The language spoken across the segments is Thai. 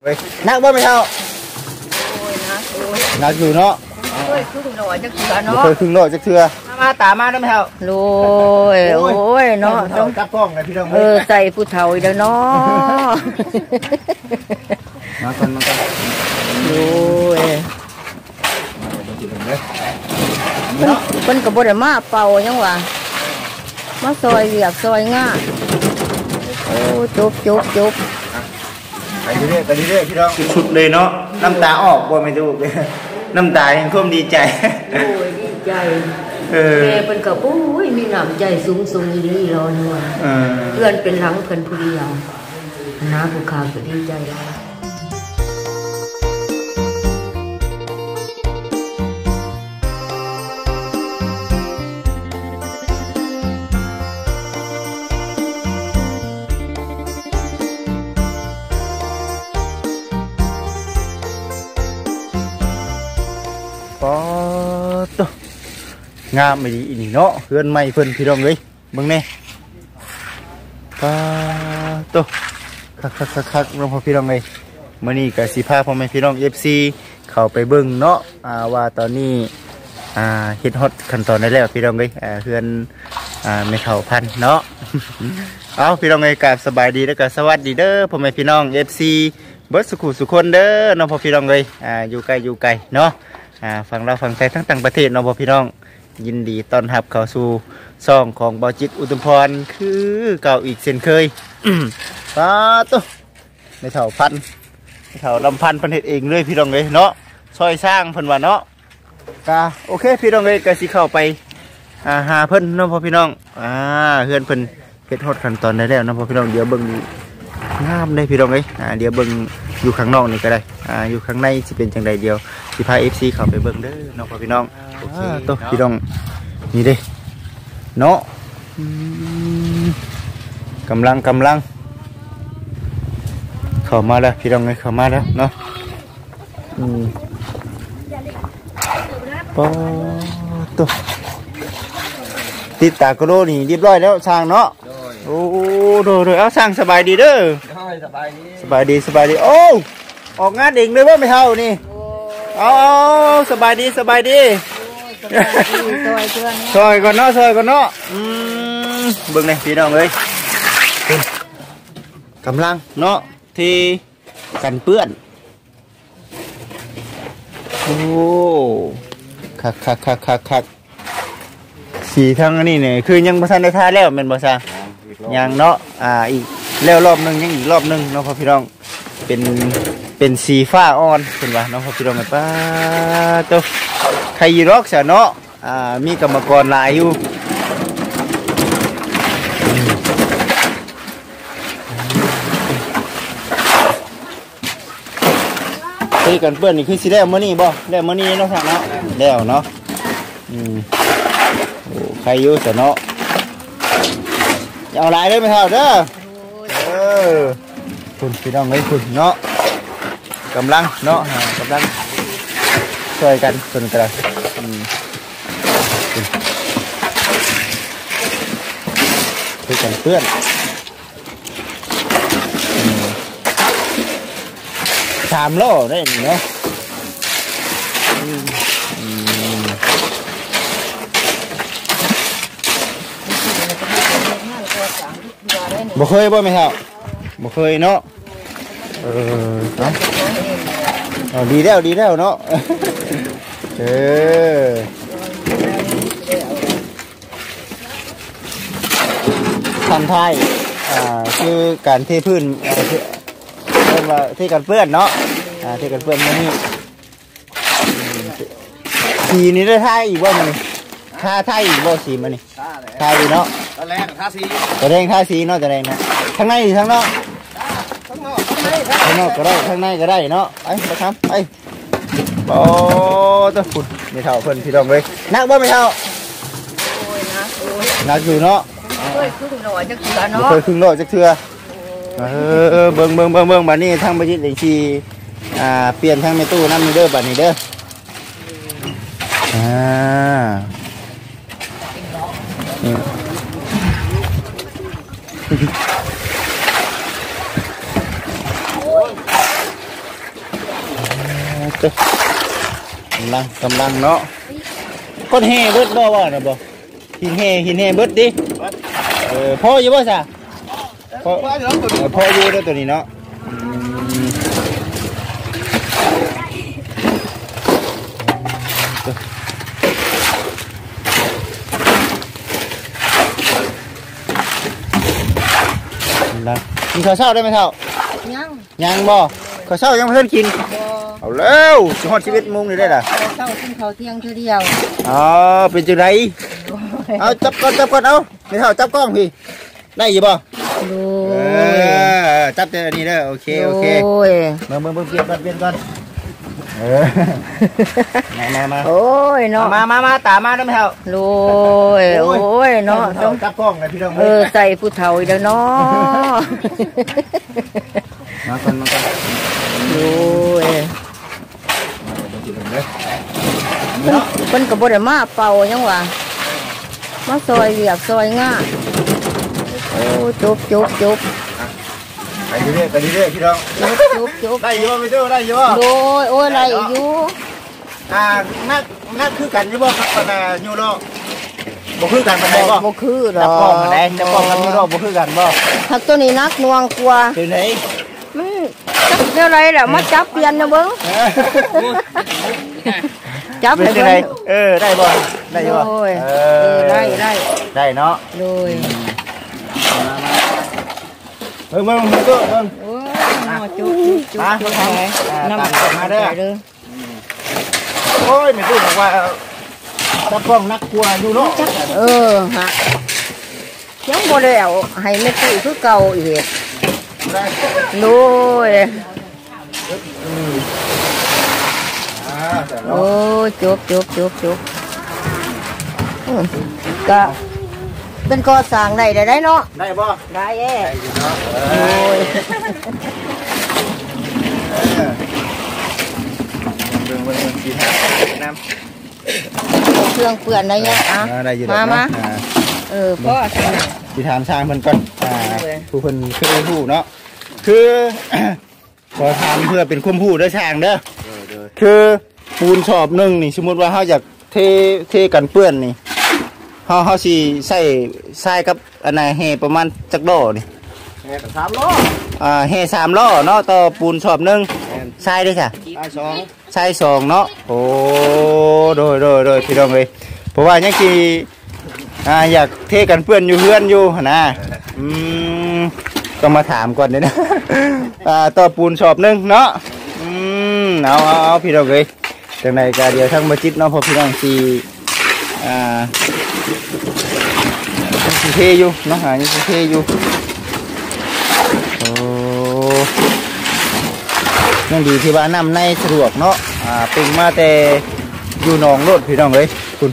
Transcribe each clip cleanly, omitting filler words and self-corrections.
นักบ่ไม่เท่านักอยู่เนาะเคยครึ่งโลจักเถื่อเนาะเคยครึ่งโลจักเถื่อมาตามาได้ไหมเท่าโอ้ยเนาะต้องจับกล้องไงพี่น้องใส่ผู้เฒ่าอีกแล้วเนาะมากันโอ้ยเพิ่นก็บ่ได้มาเป่ายังว่ามาซอยเวียกซอยง่าโอ้จบไปเรื่อยพี่น้องสุดเลยเนาะน้ำตาออกบ่ไม่ถูกเลยน้ำตายังท่วมดีใจโอ้ยดีใจแม่เป็นกับโอ้ยมีน้ำใจสูงอีหลีรอนัวเพื่อนเป็นหลังเพื่อนผู้เดียวน้าผู้ข้าก็ดีใจแล้วก็งามไม่ดีอีนี่เนาะเพื่อนใหม่เพิ่นพี่น้องเลยเบิ่งแน่ก็คักน้องพ่อพี่น้องเลยมื้อนี้ก็สิพาพ่อแม่พี่น้อง FC เข้าไปเบิ่งเนาะว่าตอนนี้เฮ็ดฮอตขั้นตอนได้แล้วพี่น้องเลยเพื่อนไม่เท่าพันเนาะเอาพี่น้องเลยก็สบายดีแล้วก็สวัสดีเด้อพ่อแม่พี่น้อง FC เบิดสุขุสุคนเด้อน้องพ่อพี่น้องเลยอยู่ไกลเนาะฝั่งเราฝั่งไทยทั้งต่างประเทศน้องพ่อพี่น้องยินดีต้อนรับเข้าสู่ซ่องของบ่าวจิตอุทุมพรคือเก่าอีกเช่นเคยตุ๊ในแถวพันในแถวลำพันพันเฮ็ดเองเลยพี่น้องเลยเนาะซอยสร้างเพิ่นว่าเนาะโอเคพี่น้องเลยก็สิเข้าไปหาเพิ่นน้องพ่อพี่น้องเฮือนเพิ่นเฮ็ดฮอดขั้นตอนได้แล้วน้องพ่อพี่น้องเดี๋ยวเบิ่งงามได้พี่น้องเลยเดี๋ยวเบิ่งอยู่ข้างนอกนี่ก็ได้อยู่ข้างในสิเป็นจังใดเดียวสิพา FC เข้าไปเบิ่งเด้อน้องพ่อพี่น้องโอเคตุ๊พี่น้องนี่เด้เนาะกำลังเข้ามาแล้วพี่น้องเลยเข้ามาแล้วเนาะตุ๊ติดตากระโดนี่เรียบร้อยแล้วช่างเนาะโอ้โดเอาช่างสบายดีเด้อสบายดีโอ้ออกงานเองเลยว่าไม่เท่านี่เอาสบายดีซอยก่อนเนาะเบิ่งเลยพี่น้องเลยกำลังเนาะที่กันเปื้อนโอ้คักสีทั้งนี้เนี่ยคือยังบ่ทันได้ทาแล้วแม่นบ่ซะยังเนาะอีกแล้วรอบนึงยังอีกรอบนึงเนาะพ่อพี่น้องเป็นสีฟ้าอ่อนเป็นว่าน้องพ่อพี่น้องป้าโตใครร็อกซะเนาะมีกรรมกรหลายอยู่ที่กันเปื้อนนี่คือสิแล้วมื้อนี้บ่แล้วมื้อนี้เนาะเนาะแล้วเนาะโอ้ใครอยู่ซะเนาะเอาหลายเลยไม่เท่าเด้อคุณพี่น้องเลยคุณเนาะกำลังเนาะกำลังช่วยกันคนกระช่วยกันเพื่อน3 โลได้เนาะบ่เคยบ่ไม่เท่าบ่เคยเนาะดีแล้วเนาะทำไทยคือการเทพื้นเรียกว่าเทกันเปื้อนเนาะเทกันเปื้อนนี่สีนี้ได้ท่าอีกว่ามันท่าอีกว่าสีมันนี่ท่าดีเนาะตะแรงท่าสีเนาะตะแรงนะข้างในข้างนอกก็ได้ข้างในก็ได้เนาะไปครับไปโอ้ตัวฝุ่นไม่เท่าเพิ่นพี่น้องเลยนักบ่ไม่เท่านักอยู่เนาะเคยครึ่งโลจักเถื่อเนาะเคยครึ่งโลจักเถื่อเบิ่งบัดนี้ทางบัดนี้ได้สิเปลี่ยนทางในตู้น้ำนี่เด้อบัดนี้เด้อกำลังเนาะก้นแห่เบิดบ่ว่าน่ะบ่หินแห่เบิดดิพ่ออยู่บ่ซะพ่ออยู่เด้อตัวนี้เนาะกินข้าวเช้าได้ไหมเท่ายังบ่ข้าวเช้ายังไม่ทันกินเอาแล้วฮอด11 โมงนี่ได้ล่ะเช้ากินข้าวเที่ยงเท่าเดียวอ๋อเป็นจังไดเอาจับก่อนเอาไม่เท่าจับกล้องพี่ได้อยู่บ่จับแต่อันนี้เด้อโอเคมาเปลี่ยนก่อนมาโอ้ยเนาะมาตามมาได้ไหมเท่าโอ้ยเนาะต้องจับกล้องเลยพี่น้องใส่ผู้เฒ่าอีกแล้วเนาะมาก่อนโอ้ยเพิ่นก็บ่ได้มาเป่ายังว่ามาซอยเวียกซอยง่าโอ้จุบไปเรื่อยพี่น้องจุบได้อยู่บ่ไม่เจอได้อยู่บ่โอ้ยได้อยู่นักคือกันอยู่บ่ครับปานยูโรบ่คือกันปานใดบ่คือดอกจับกล้องปานใดจับกล้องกับยูโรบ่คือกันบ่หักตัวนี้นักน่วงกว่าคือไหนมันจับเท่าไรแหละมาจับเปลี่ยนนะเบิ้งจับเลยได้บ่ได้อยู่บ่ได้เนาะเลยเบิ่งตัวเบิ่งจุ๊น้ำมาเด้อโอ้ยไม่รู้บอกว่าจับกล้องนักกลัวอยู่เนาะฮะยังบ่แล้วให้แม่ตุ้ยคือเก่าอีกลุยโอ้จุบก็เป็นก่อสร้างได้เนาะได้บ่ได้โอ้ยเบิ่งกินน้ำเครื่องเปื่อนอะไรเงี้ยมาพ่อสิถามช่างเพิ่นก่อนผู้เพิ่นเคยฮู้เนาะคือขอถามเพื่อเป็นความรู้เด้อช่างเด้อคือปูนชอบนึงนี่สมมุติว่าเฮาอยากเทกันเปื้อนนี่เฮาสิใส่ทรายกับอันไหนแห่ประมาณจักล้อนี่แห่3 ล้อแห่3 ล้อเนาะต่อปูนชอบนึงทรายได้จ้ะทราย2เนาะโอ้โดยพี่น้องเอ้ยเพราะว่ายังสิอยากเทกันเปื้อนอยู่เฮือนอยู่นะต้องมาถามก่อนเลยนะต่อปูนชอบนึงเนาะเอาพี่น้องเอ้ยจังไหนก็เดี๋ยวทั้งมาจิตเนาะพอพี่น้องสิเทอยู่เนาะยังเทอยู่โอ้ยังดีที่ว่าน้ำในสะดวกเนาะเป็นมาแต่อยู่หนองรถพี่น้องเอ้ยคุณ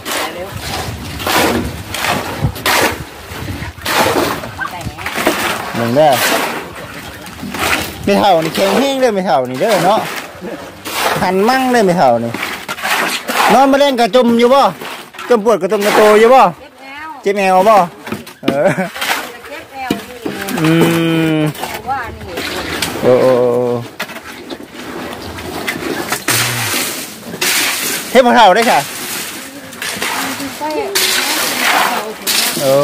หนึ่งเด้อไม่เท่านี่แข็งแห้งเลยไม่เท่านี่เด้อเนาะหันมั่งเลยไม่เท่านี่นอนมาเล่นกระจมอยู่บ่จมปวดกระจมกระโตอยู่บ่เจ็บแอวบ่โอ้เทพเท่าได้ค่ะโอ้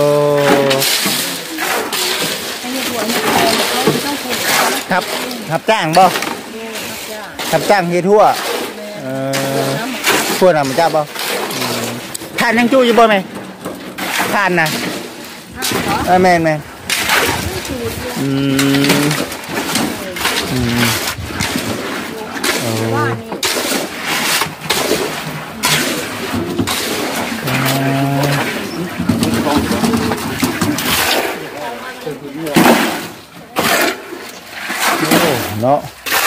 ครับจ้างบ่ครับจ้างเฮทั่วทั่วน่ะมันจ้าบ่ทานยังจู้อยู่บ่ไหมทานนะแม่นเนาะ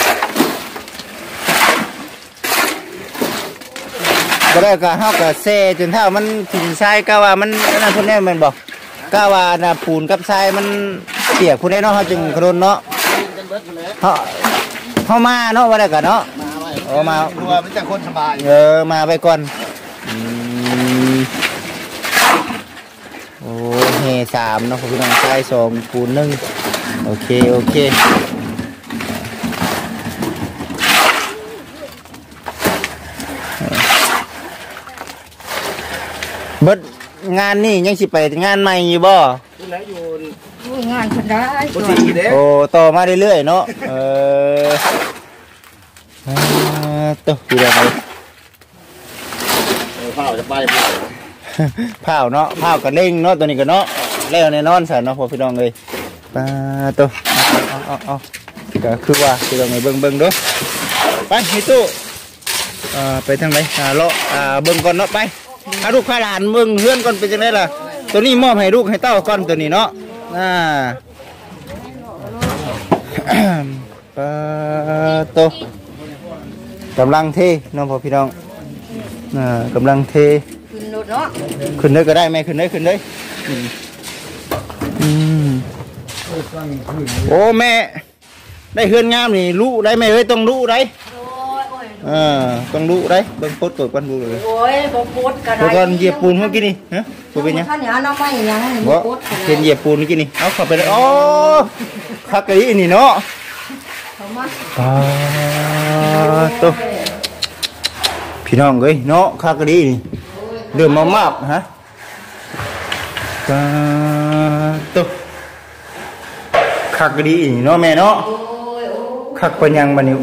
ก็ได้ก็เฮาก็เซจนเท่ามันถิ่นทรายก็ว่ามันนั่นพุ่นแน่มันบอกก็ว่าน่ะปูนกับทรายมันเปียกพุ่นแน่เนาะเฮาจึงกระโดนเนาะเฮามาเนาะว่าได้ก็เนาะมาตัวมันจะคนสบายมาไปก่อนโอ้เฮ3เนาะพี่น้องทราย2ปูน1โอเคเบิดงานนี่ยังสิไปงานใหม่อยู่บ่ที่ไหนอยู่งานคนได้ปกติเด้โอ้ต่อมาเรื่อยๆเนาะตัวพี่น้องเลยข้าวจะไปบ่ผ้าวเนาะผ้าวกระเด้งเนาะตัวนี้ก็เนาะแล้วแน่นอนใส่เนาะพอพี่น้องเลยตัวเอาก็คือว่าพี่น้องเลยเบิ่งเด้อไปให้ตู้ไปทางไหนเลาะเบิ่งก่อนเนาะไปหาลูกค้าหลานเบิ่งเฮือนก่อนเป็นจังไดล่ะตัวนี้มอบให้ลูกให้เต้าก่อนตัวนี้เนาะตัวกำลังเทน้องพอพี่น้องกำลังเทขึ้นรถเนาะขึ้นได้ก็ได้ไหมขึ้นได้โอ้แม่ได้เฮือนงามนี่รู้ได้ไหมเอ้ยต้องรู้ได้ต้องรู้ได้เบิ่งโพสต์กดกันดูเลยโอ้ยบ่โพสกันก่อนเหยียบปูนเมื่อกี้นี่ฮะปูเป็นยังท่านอย่าน้องไม่ยังบ่เห็นเหยียบปูนเมื่อกี้นี่เอาเข้าไปเลยอ๋อคักกะอีนี่เนาะตัวพี่น้องเอ้ยเนาะคักกะอีนี่เริ่มมาบฮะตัวคักกะอีนี่เนาะแม่เนาะคักปัญญังบัดนี้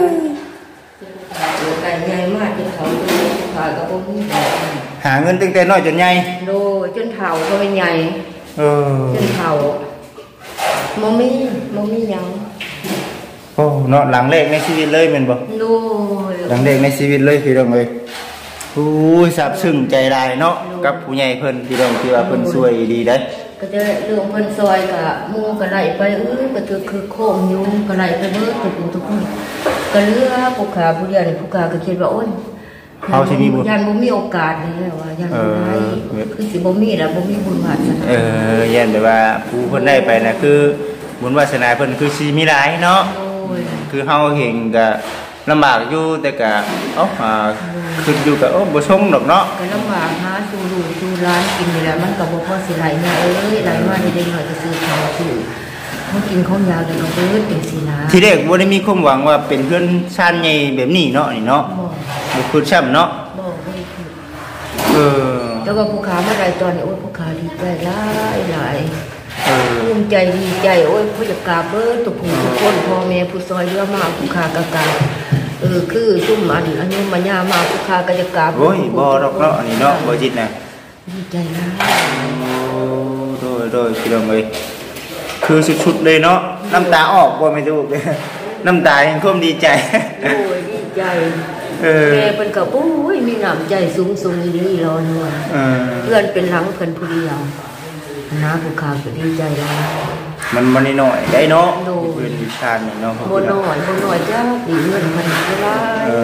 ใหญ่มากจนเขาขากับพวกนี้หาเงินตั้งแต่น้อยจนใหญ่โดจนเฒ่าก็เป็นใหญ่จนเฒ่าโมมี่ยังโอ้เนาะหลังแรกในชีวิตเลยแม่นบ่โดหลังแรกในชีวิตเลยพี่น้องเอ้ยโอ้ยซาบซึ้งใจได้เนาะกับผู้ใหญ่เพิ่นพี่น้องที่ว่าเพิ่นช่วยดีได้ก็จะเรื่องเพิ่นซอยกับมู่ก็ไล่ไปก็คือโค้งยุงก็ไล่ไปเบิดทุกคนก็เลือผู้ขาผู้เดียวนี่ผู้ขาก็คิดว่าโอ้ยเขาสิมีบุญยันบ่มีโอกาสแล้วว่ายันบ่ได้คือสิบ่มีแล้วบ่มีบุญวาสนายันแบบว่าผู้เพิ่นได้ไปน่ะคือบุญวาสนาเพิ่นคือสิมีหลายเนาะคือเฮาเห็นก็ลำบากอยู่แต่ก็ขึ้นอยู่กับบ่ชงดอกเนาะก็ลำบากหาสู่ลูกสู่หลานกินนี่แหละมันก็บ่พอสิไหลแม่ไหลมาได้หน่อยก็ซื้อข้าวซื้อเขากินข้าวยาวเดี๋ยวเราเบิดเป็นสินะทีแรกบ่ได้มีความหวังว่าเป็นเพื่อนชาติใหญ่แบบนี้เนาะนี่เนาะบ่คือช้ำเนาะบ่คือแล้วก็ผู้ค้าเมื่อไรตอนนี้โอ้ยผู้ค้าดีใจหลายภูมิใจดีใจโอ้ยผู้จัดการเบิดทุกคนพ่อแม่ผู้ซอยเรือมาผู้ค้ากะกาคือซุ่มอันนี้มันยามาผู้ค้ากะจะกาโอ้ยบ่ดอกเนาะอันนี้เนาะบ่จิตน่ะดีใจนะโดยพี่น้องเอ้ยคือสุดๆเลยเนาะน้ำตาออกบ่ไม่ถูกเลยน้ำตาแห่งความดีใจโอ้ยดีใจแม่เป็นกับปุ้ยมีน้ำใจสูงอีนี่รอหน่อยเพื่อนเป็นหลังเพื่อนผู้เดียวนะผู้ค้าก็ดีใจแล้วมันน้อยได้เนาะเพื่อนวิชาเนี่ยเนาะบ่น้อยจ้าดีเงินมันก็ได้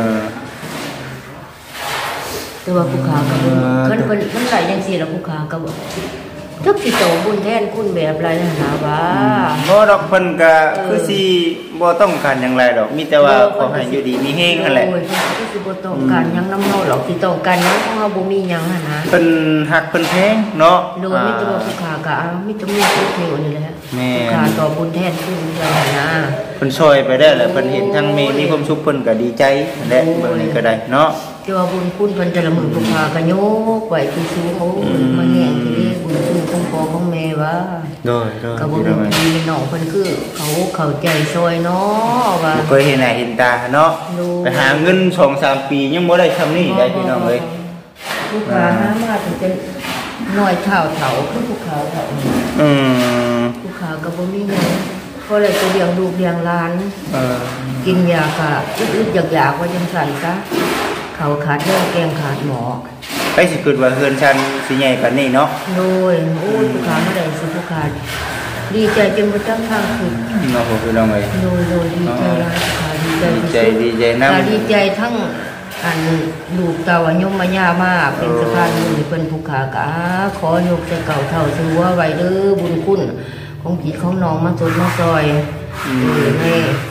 แต่ว่าผู้ค้าก็เพิ่นไหลจังซี่แล้วผู้ค้าก็บอกทุกสิโตบุญแทนคุณแบบไรนะว่าบ่ดอกเพิ่นก็คือสิบ่ต้องการหยังไรดอกมีแต่ว่าขอให้อยู่ดีมีแฮงนั่นแหละโอ้ยคือสิบ่ต้องการหยังนำเฮาหรอกสิต้องการหยังเพราะเฮาบ่มีหยังหั่นนะเพิ่นฮักเพิ่นแพงเนาะโดยมีแต่ว่าผู้ค้าก็มีแต่มีผู้เทวนี่แหละผู้ค้าต่อบุญแทนคุณอย่างนะเพิ่นช่วยไปได้แหละเพิ่นเห็นทั้งมีความสุขเพิ่นก็ดีใจนั่นแหละเบิ่งนี่ก็ได้เนาะที่ว่าบุญคุณเพิ่นแต่ละมื้อผู้ค้าก็ยกไว้สูงโอ้มาแห่งที่นี่บุญคุณของพ่อของแม่ว่าโดยก็บ่มีน้องเพิ่นคือเขาเข้าใจซอยเนาะว่าเคยเห็นหน้าเห็นตาเนาะไปหาเงิน 2-3 ปียังบ่ได้ทำนี่ได้พี่น้องเอ้ยผู้ค้าหามาถึงจะน้อยเฒ่าคือผู้ค้าเฒ่าผู้ค้าก็บ่มีหยังพอได้ไปเลี้ยงลูกเลี้ยงหลานกินยาค่ะอึดๆอยากๆว่าจังซั่นซะเขาขาดเรื่องแกงขาดหมอไปสิคิดว่าเฮือนชั้นสิใหญ่ปานนี้เนาะโดยโอ้ยผู้ค้าบ่ได้สิผู้ค้าดีใจจนบ่จักทางขึ้นเนาะพี่น้องเอ้ยโดยดีใจหลายค่ะดีใจนำดีใจทั้งอันลูกเต่ายมมาย่ามาเป็นสะพานบุญเพิ่นผู้ค้ากะขอยกแต่เก่าเท่าถือว่าไว้เด้อบุญคุณของพี่ของน้องมาสดมาซอยให้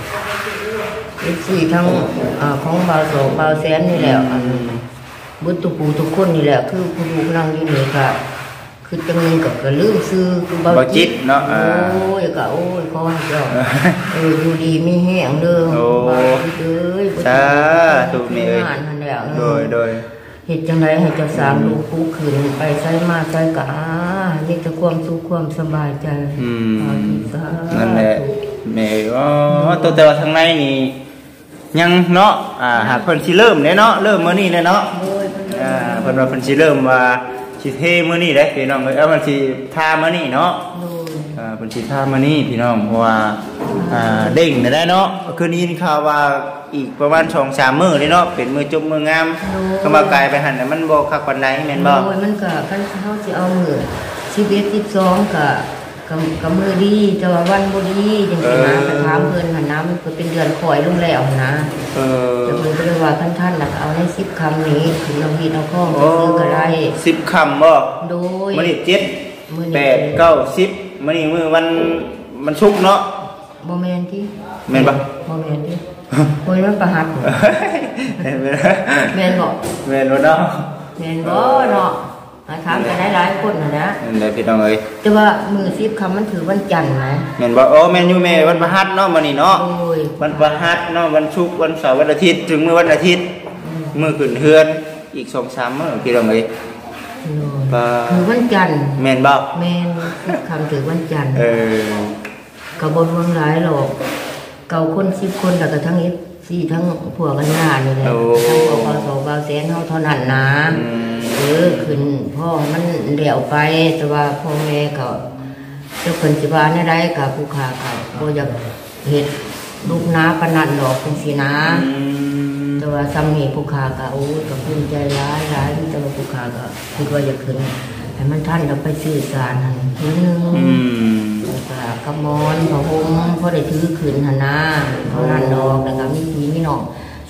ทั้งของบ่าวโสบ่าวแสนนี่แหละบุตรปู่ทุกคนนี่แหละคือผู้ลูกนั่งอยู่นี่ค่ะคือจังนึงก็ลืมซื้อคือบ่จิตเนาะโอ้ยก็โอ้ยขอให้เจ้าอยู่ดีมีแห้งเด้อบ่เอ้ยสาธุแม่เอ้ยโดยเเหตุจังไรให้เจ้าสามลูกผู้ขืนไปใช้มาใช้กะเรียกจะความสุขความสบายใจนั่นแหละแม่ตัวแต่ว่าทางในนี่ยังเนาะหากเพิ่นสิเริ่มเนาะเริ่มมื้อนี้เนาะเพิ่นว่าเพิ่นสิเริ่มว่าสิเทมื้อนี้เด้พี่น้องเอ้ยมันสิทามื้อนี้เนาะเพิ่นสิทามื้อนี้พี่น้องเพราะว่าเด้งได้เนาะคืนนี้ข่าวว่าอีกประมาณ 2-3 มื้อเลยเนาะเป็นมื้อจบมื้องามก็มากลายไปหั่นน่ะมันบ่คักปานใดแม่นบ่โอ้ยมันก็คันเฮาสิเอามื้อ11 12ก็มื้อดีแต่ว่าวันบ่ดีจังซี่นะไปถามเพิ่นหั่นนะมันก็เป็นเดือนข่อยลงแล้วนะแต่เพิ่นก็เลยว่าท่านน่ะเอาใน10 คำนี้ถึงเราเฮ็ดเอาข้องซื้อก็ได้ 10 คำบ่โดยมื้อนี้7 8 9 10มื้อนี้มื้อวันศุกร์เนาะบ่แม่นติแม่นบ่บ่แม่นติโอ้ยมันประหัดแม่นบ่แม่นบ่เนาะแม่นบ่เนาะถามกันหลายๆคนน่ะนะนั่นแหละพี่น้องเอ้ยแต่ว่ามื้อ10 คำมันถือวันจันทร์นะแม่นบ่แม่นอยู่แม่วันพฤหัสเนาะมื้อนี้เนาะวันพฤหัสเนาะวันศุกร์วันเสาร์วันอาทิตย์ถึงมื้อวันอาทิตย์มื้อขึ้นเฮือนอีก 2-3 มื้อพี่น้องเอ้ยถือวันจันทร์แม่นบ่แม่น10 คำถือวันจันทร์ก็บ่รวมหลายหรอกเก่าคน10 คนแล้วก็ทั้ง4ทั้งพวกกันหน้านี่แหละทั้งพวกบาวแสนเฮาเท่านั้นนะขึ้นพ่อมันเดี่ยวไปแต่ว่าพ่อแม่ก็เจ้าคนสิบาเนี่ยได้กับผู้ขาเขาบ่อยากเห็ดลูกน้าปนัดหลอกเป็นสีน้าแต่ว่าซ้ำนี่ผู้ขาก็โอ้กับภูมิใจร้ายแต่ว่าผู้ขาก็คิดว่าอยากขึ้นให้มันท่านเราไปสื่อสารหันทีนึงแล้วก็กระมอนพระองค์พอได้ถือขึ้นหันนะเท่านั้นดอกแล้วก็มีพี่มีน้อง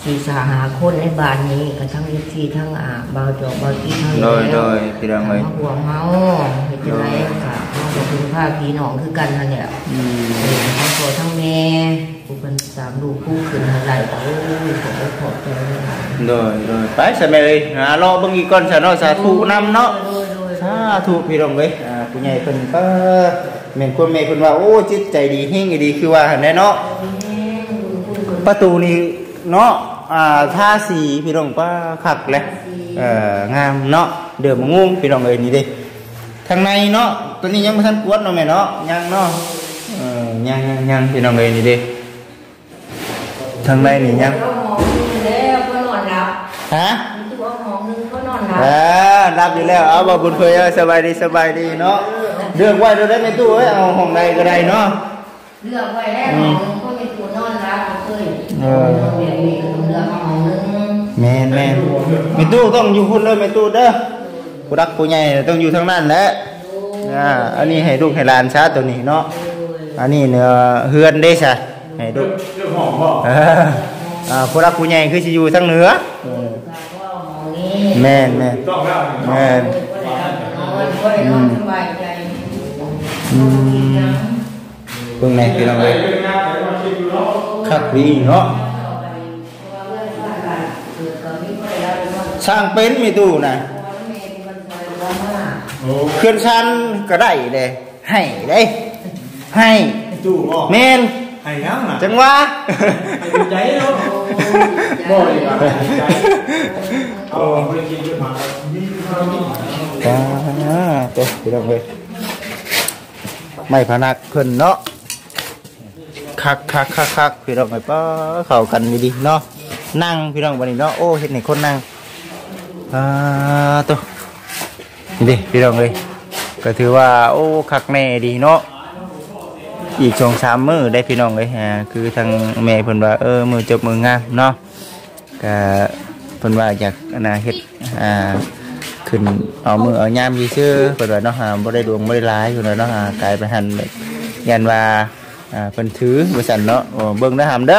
4 5 คนในบ้านนี้ก็ทั้ง4ทั้งบ่าวจอกบ่าวตีทั้งโดยพี่น้องเอ้ยห่วงเฮาเฮ็ดจังได๋ก็เฮาก็ถึงพาพี่น้องคือกันนั่นแหละทั้งพ่อทั้งแม่ผู้เพิ่น3ลูกผู้ขึ้นเท่าไหร่ก็โอ้ยขอบใจโดยไปซะแม่เอ้ยรอเบิ่งอีกก่อนซะเนาะสาธุนำเนาะสาธุพี่น้องเอ้ยผู้ใหญ่เพิ่นก็แม่นคนแม่เพิ่นว่าโอ้จิตใจดีเฮงดีคือว่าหั่นแหละเนาะประตูนี้เนาะท่าสีพี่น้องป้าขักเลยงามเนาะเดือดมะงุ่มพี่น้องเอ้ยนี่ดิทางในเนาะตัวนี้ยังไม่ทันกวดเนาะแม่เนาะยังเนาะยังพี่น้องเอ้ยนี่ดิทางในนี่ยังฮะรับอยู่แล้วเอาบ่บุญเผยสบายดีเนาะเลือกไว้ได้ไม่ตู้เอาห้องใดก็ได้เนาะเลือกไว้แล้วห้องในตัวนอนรับเคยแม่ไม่ตู้ต้องอยู่คนเลยไม่ตู้เด้อผู้รักผู้ใหญ่ต้องอยู่ทางนั้นแหละอันนี้ให้ลูกให้หลานซะตัวนี้เนาะอันนี้เนื้อเฮือนได้ซะให้ลูกผู้รักผู้ใหญ่คือสิอยู่ทางเหนือแม่เพิ่งไหนพี่น้องเลยคักดีเนาะสร้างเป็นมีตู้นะเคลื่อนชั้นก็ได้เลยให้ตู้แม่นให้ยังนะจังวะใจเนาะบ่อยอ่ะใจเอาไปกินด้วยมาตัวพี่น้องเลยไม่พนักขึ้นเนาะคักพี่น้องไปป้าเข้ากันดีเนาะนั่งพี่น้องวันนี้เนาะโอ้เห็นไหนคนนั่งตัวนี่ดิพี่น้องเลยก็ถือว่าโอ้คักแน่ดีเนาะอีก2-3 มื้อได้พี่น้องเลยคือทางแม่เพิ่นว่ามือจบมืองามเนาะก็เพิ่นว่าอยากเฮ็ดขึ้นเอามือเอายามซื่อเพิ่นว่าเนาะบ่ได้ดวงบ่ได้ร้ายอยู่เนาะกลายไปหันยันว่าเพิ่นถือบ่ซั่นเนาะเบิ่งได้หำเด้อ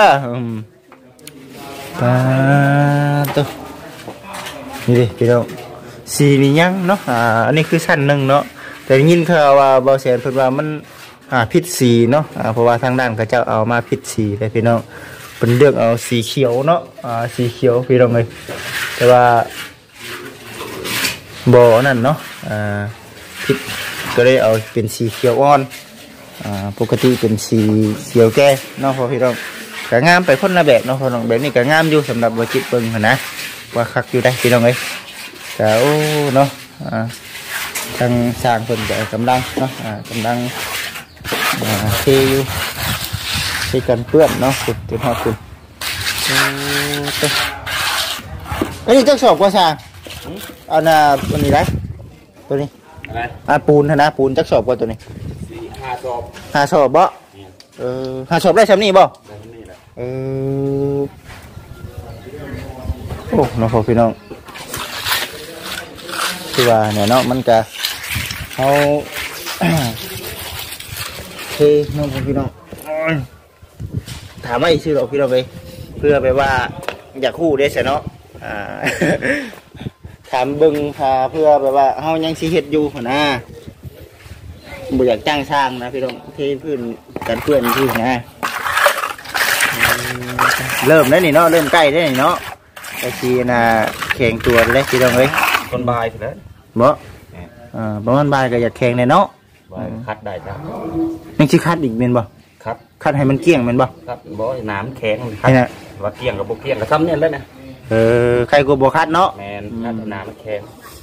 ตัวนี่ดิพี่น้องสีนี่ยังเนาะอันนี้คือชั้น1เนาะแต่ยินข่าวว่าบ่แสนเพิ่นว่ามันผิดสีเนาะเพราะว่าทางด้านเขาเจ้าเอามาผิดสีแต่พี่น้องเป็นเลือกเอาสีเขียวเนาะสีเขียวพี่น้องเลยแต่ว่าบ่อนั่นเนาะผิดก็เลยเอาเป็นสีเขียวอ่อนปกติเป็นสีเขียวแก่เนาะพอพี่น้องก็งามไปคนละแบบเนาะพอน้องแบบนี้ก็งามอยู่สำหรับบ่จิตเบิ่งนะว่าคักอยู่ได้พี่น้องเลยก็โอ้เนาะทางสร้างเพิ่นก็กำลังเนาะกำลังเทอยู่เทกันเปื้อนเนาะคุณจุดฮอดคุณอันนี้จักสอบกว่าสร้างเอาหน้าตัวนี้ได้ตัวนี้ปูนนะปูนจักสอบกว่าตัวนี้5 สอบบ่5 สอบได้ซ้ำนี่บ่โอ้น้องพ่อพี่น้องคือว่าเนี่ยเนาะมันก็เขาเทน้องพ่อพี่น้องถามว่าอีกชื่อหรอพี่เราไปเพื่อไปว่าอยากคู่ได้ใช่เนาะถามบึงพาเพื่อแบบว่าเฮายังสิเฮ็ดอยู่นะบ่อยากจ้างสร้างนะพี่น้องเทพื้นกันเพื่อนที่นะเริ่มได้นี่เนาะเริ่มใกล้ได้นี่เนาะไอ้ทีน่ะแข่งตัวได้พี่น้องเอ้ยคนบายไปเลยบ่ประมาณบ่ายก็อยากแข่งแน่เนาะคัดได้จ้ะยังสิคัดอีกแม่นบ่คัดให้มันเกลี้ยงแม่นบ่คัดบ่น้ำแข็งคัดว่าเกลี้ยงกับบ่เกลี้ยงก็ซ้ำเนี่ยแล้วนะใครก็บ่คัดเนาะแม่นคัดน้ำแข็ง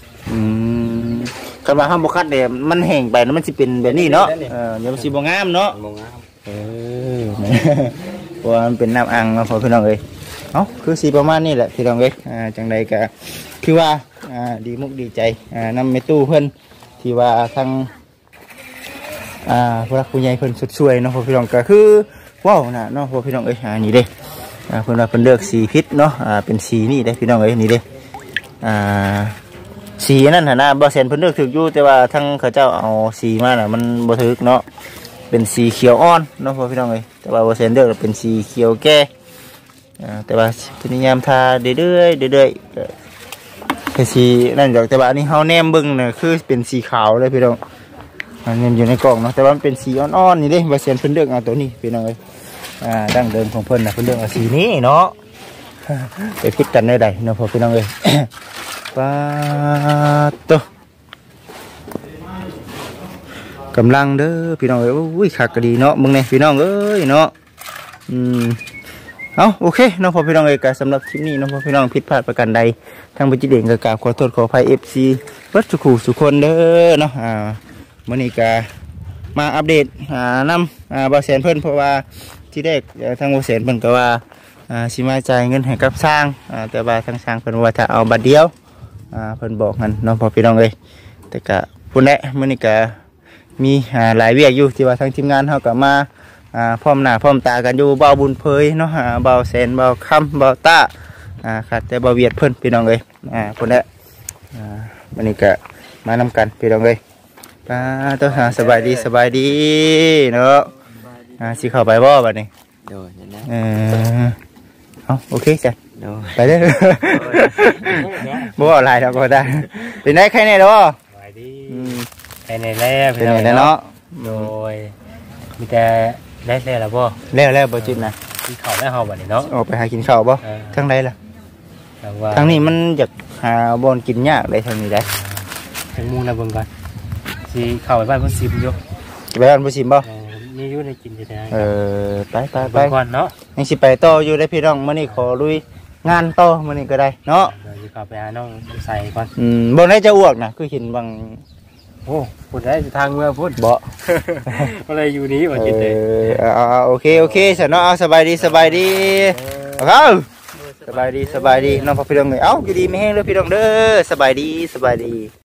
คันว่าห้ามบ่คัดเนี่ยมันแห้งไปแล้วมันสิเป็นแบบนี้เนาะเดี๋ยวมันสิบ่งามเนาะบ่งามเพราะว่ามันเป็นน้ำอ่างเนาะพี่น้องเอ้ยเอ้าคือสิประมาณนี้แหละพี่น้องเอ้ยจังใดก็คือว่าดีมุกดีใจนำแม่ตู้เพิ่นที่ว่าทางผู้รักผู้ใหญ่เพิ่นสุดช่วยเนาะพี่น้องก็คือว้าวน่ะเนาะพี่น้องเอ้ยนี่เด้เพิ่นว่าเพิ่นเลือกสีพิษเนาะเป็นสีนี่เด้พี่น้องเอ้ยนี่เด้สีนั่นนะบ่แสนเพิ่นเลือกถึกอยู่แต่ว่าทั้งเขาเจ้าเอาสีมาน่ะมันบ่ถึกเนาะเป็นสีเขียวอ่อนเนาะพี่น้องเอ้ยแต่ว่าบ่แสนเลือกเป็นสีเขียวแก่แต่ว่าพยายามทาเรื่อยๆเป็นสีนั่นดอกแต่ว่าอันนี้เฮาแนมเบิ่งน่ะคือเป็นสีขาวเลยพี่น้องมันอยู่ในกล่องเนาะแต่ว่ามันเป็นสีอ่อนๆนี่เด้บ่แสนเพิ่นเลือกเอาตัวนี้พี่น้องเอ้ยดั้งเดิมของเพิ่นน่ะเพิ่นเลือกเอาสีนี้เนาะไปพิจกันได้เนาะพี่น้องเอ้ยปาโตกำลังเด้อพี่น้องเอ้ยอุ้ยขากระดีเนาะมึงเนี่ยพี่น้องเอ้ยเนาะเอาโอเคน้องพ่อพี่น้องเอ้ยสำหรับคลิปนี้น้องพ่อพี่น้องผิดพลาดประการใดทางบุจิเด่งก็กราบขอโทษขออภัย FC วัดสุขุสุคนเด้อเนาะมื้อนี้ก็มาอัปเดตนำบ่แสนเพิ่นเพราะว่าที่แรกทางบ่แสนเพิ่นก็ว่าสิมาจ่ายเงินให้กับสร้างแต่ว่าทางสร้างเพิ่นว่าถ้าเอาบัตรเดียวเพิ่นบอกกันน้องพ่อพี่น้องเอ้ยแต่ก็พุ่นแหละมื้อนี้ก็มีหลายเวียกอยู่ที่ว่าทางทีมงานเฮาก็มาพร้อมหน้าพร้อมตากันอยู่เบาบุญเพยเนาะเบาแสนเบาคำเบาต้าขาดแต่เบาเวียดเพิ่นพี่น้องเอ้ยพุ่นแหละมื้อนี้ก็มานำกันพี่น้องเอ้ยต้องสบายดีเนาะสิเข้าไปบ่บัดนี้โดยนะโอเคจ้ะไปเด้อบ่อะไรดอกก็ได้เป็นไงใครเนี่ยเนาะสบายดีไปในแล้วเป็นไงเนาะโดยมีแต่ได้แล้วบ่แล้วบ่จิตนะกินข้าวได้เฮาบัดนี้เนาะออกไปหากินข้าวบ่ทางใดล่ะทางนี้มันอยากหาบ่อนกินยากได้ทางนี้ได้ทางมูนะเบิ่งก่อนสิเข้าไปบ้านเพิ่นซิมอยู่ไปบ้านเพิ่นซิมบ่มีอยู่ในกินอยู่ได้ไปก่อนเนาะยังสิไปต่ออยู่ได้พี่น้องมื้อนี้ขอลุยงานต่อมื้อนี้ก็ได้เนาะสิเข้าไปหาน้องใส่ก่อนบ่ได้จะอ้วกนะคือเห็นบางพูดได้ทางเมื่อพูดบ่อะไรอยู่นี้บ่จิตเด้โอเคซะเนาะสบายดีเอาสบายดีน้องพ่อพี่น้องเอ้ยอยู่ดีไม่แห้งเด้อพี่น้องเด้อสบายดี